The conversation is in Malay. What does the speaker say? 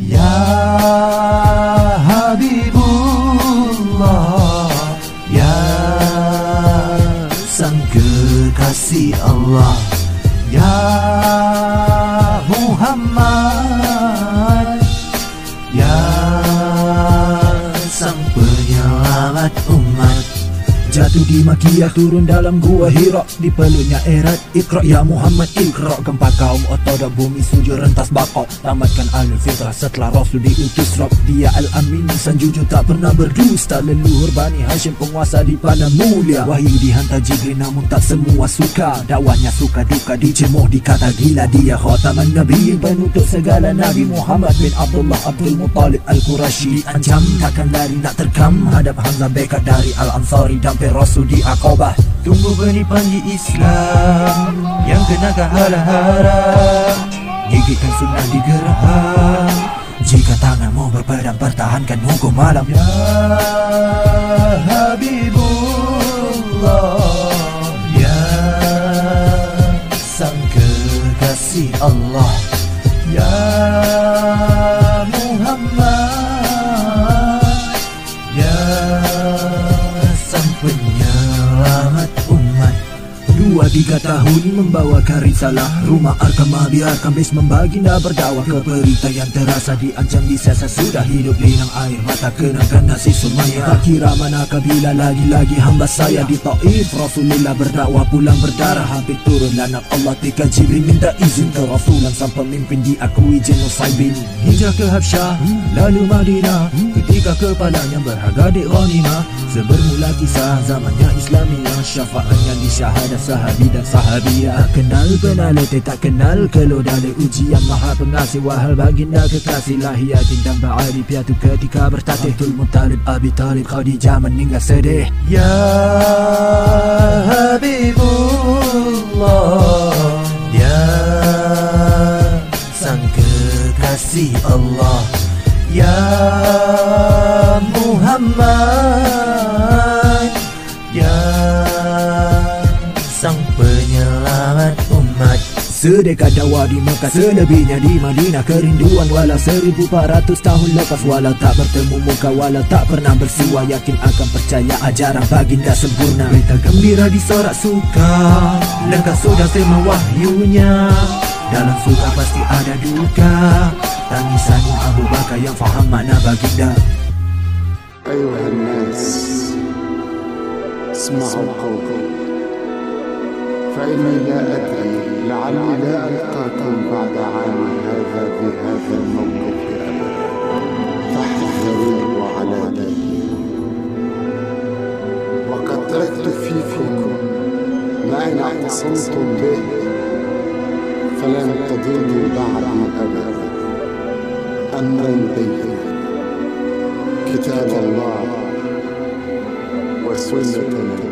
Ya Habibullah, ya sang kekasih Allah, ya Muhammad, ya sang penyelamat umat. Jatuh di Makkiyah, turun dalam gua Hira, di peluknya erat Iqra ya Muhammad Iqra. Gempa kaum otodok, bumi sujud rentas bakok, tamatkan alul fitrah setelah Rasul diutus Rob. Dia al-amin, sanjunjung tak pernah berdusta, leluhur Bani Hashim, penguasa di panah mulia. Wahyu dihantar Jibril namun tak semua suka, dakwahnya suka duka, dicemoh dikata gila. Dia khataman Nabi, penutup segala Nabi. Muhammad bin Abdullah Abdul Muttalib Al-Qurashi, diancam takkan lari nak terkam, hadap Hamzah bekat dari Al-Ansari, dampai Rasul di Aqabah. Tunggu benih panji Islam yang kena haram, gigitkan sunnah di geraham. Jika tanganmu berpedang, pertahankan hukum malam. Ya Habibullah, ya sang kekasih Allah, ya Muhammad, ya sang penyelamat umat. 2-3 tahun membawa risalah, rumah Arkam biarkan bes membaginda berdakwah. Keberita yang terasa diancam disesa, sudah hidup linang air mata kenangkan nasi Sumayyah. Tak kira mana kabila, lagi-lagi hamba saya di Taif. Rasulullah berdakwah pulang berdarah, hampir turun lanak Allah tika Jibril minta izin ke Rasulan. Sang pemimpin diakui genosidin, hijrah ke Habsyah lalu Madinah, ketika kepalanya berharga di ghanimah. Sebermula kisah zamannya Islamiyah, syafaatnya di syahadah sahabi dan sahabiyah. Tak kenal penaliti, tak kenal kelodale, ujian maha pengasih, wahal baginda kekasih. Lahiyatin dan ba'ali piatu ketika bertatih, Abdul Muttalib Abi Talib Khadijah meninggal sedih. Ya Habibullah, ya sang kekasih Allah, ya Muhammad, ya sang penyelamat umat. Sedekah dakwah di Mekah, selebihnya di Madinah. Kerinduan walau 1400 tahun lepas, walau tak bertemu muka, walau tak pernah bersua, yakin akan percaya ajaran baginda sempurna. Berita gembira disorak suka, lengkap sudah tema wahyunya. Dalam suka pasti ada duka, tangisan Abu Bakar yang faham makna baginda. أيها الناس اسمعوا قولي، فإني لا أدري لعلي لا ألقاكم بعد عامي هذا بهذا الموقف أبدا، فاحذروا على دينكم. وقد تركت فيكم ما إن اعتصمتم به فلن تضلوا بعدي أبدا. أمر بين كتاب الله وسنة